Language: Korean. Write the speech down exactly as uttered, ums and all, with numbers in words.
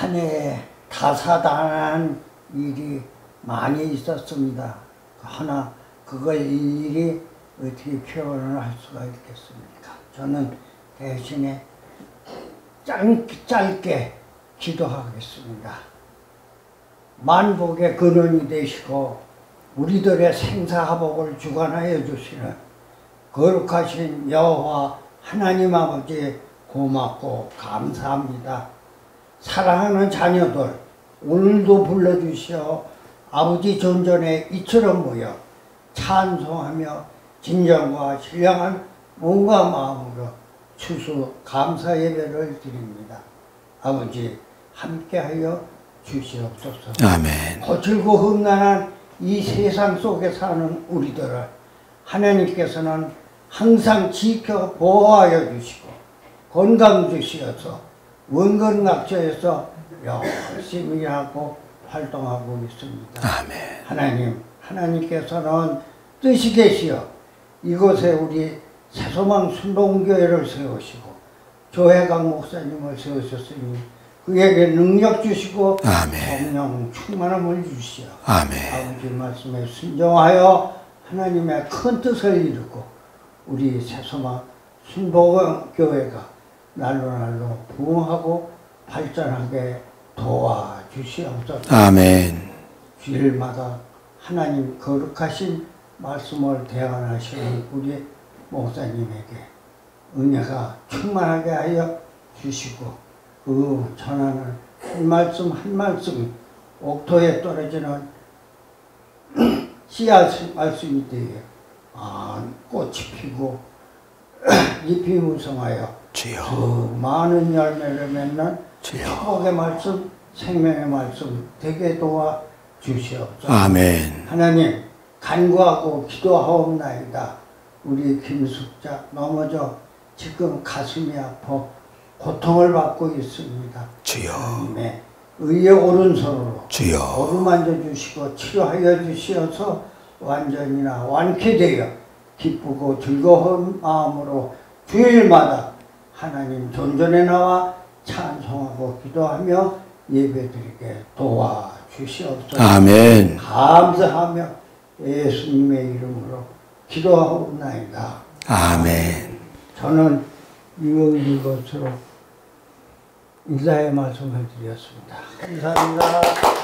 한 해에 다사다난한 일이 많이 있었습니다. 하나 그걸 일일이 어떻게 표현을 할 수가 있겠습니까? 저는 대신에 짧, 짧게 기도하겠습니다. 만복의 근원이 되시고 우리들의 생사화복을 주관하여 주시는 거룩하신 여호와 하나님 아버지 고맙고 감사합니다. 사랑하는 자녀들 오늘도 불러주시어 아버지 존전에 이처럼 모여 찬송하며 진정과 신령한 몸과 마음으로 추수 감사 예배를 드립니다. 아버지 함께하여 주시옵소서. 아멘. 거칠고 험난한 이 세상 속에 사는 우리들을 하나님께서는 항상 지켜 보호하여 주시고 건강 주시어서 원근각처에서 열심히 하고 활동하고 있습니다. 아멘. 하나님, 하나님께서는 뜻이 계시어 이곳에 우리 새소망 순복음교회를 세우시고 조혜강 목사님을 세우셨으니 그에게 능력 주시고 아멘. 성령 충만함을 주시어 아멘. 아버지 말씀에 순종하여 하나님의 큰 뜻을 이루고 우리 새소망 순복음교회가 날로 날로 부흥하고 발전하게 도와주시옵소서. 아멘. 주일마다 하나님 거룩하신 말씀을 대언하시는 우리 목사님에게 은혜가 충만하게 하여 주시고 그 전하는 한 말씀 한 말씀 옥토에 떨어지는 씨앗 말씀이 되어 아, 꽃이 피고 잎이 무성하여 주여. 그 많은 열매를 맺는 주여. 축복의 말씀 생명의 말씀 되게 도와 주시옵소서. 아멘. 하나님 간구하고 기도하옵나이다. 우리 김숙자 넘어져 지금 가슴이 아파 고통을 받고 있습니다. 주여. 네, 의의 오른손으로 주여. 어루만져 주시고 치료하여 주시어서 완전히나 완쾌되어 기쁘고 즐거운 마음으로 주일마다 하나님 존전에 나와 찬송하고 기도하며 예배드리게 도와주시옵소서. 아멘. 감사하며 예수님의 이름으로 기도하옵나이다. 아멘. 저는 이것으로 인사의 말씀을 드렸습니다. 감사합니다.